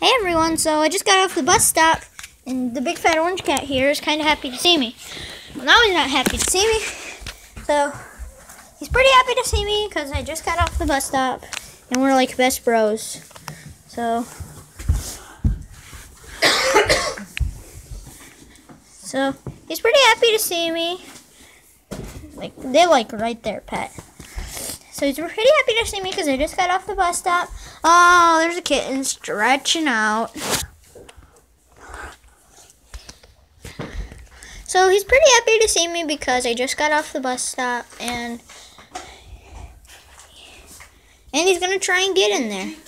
Hey everyone, so I just got off the bus stop, and the big fat orange cat here is kind of happy to see me. Well, now he's not happy to see me, so he's pretty happy to see me because I just got off the bus stop, and we're like best bros. So, he's pretty happy to see me. Like, they're like right there, pet. So he's pretty happy to see me because I just got off the bus stop. Oh, there's a kitten stretching out. So he's pretty happy to see me because I just got off the bus stop, and he's gonna try and get in there.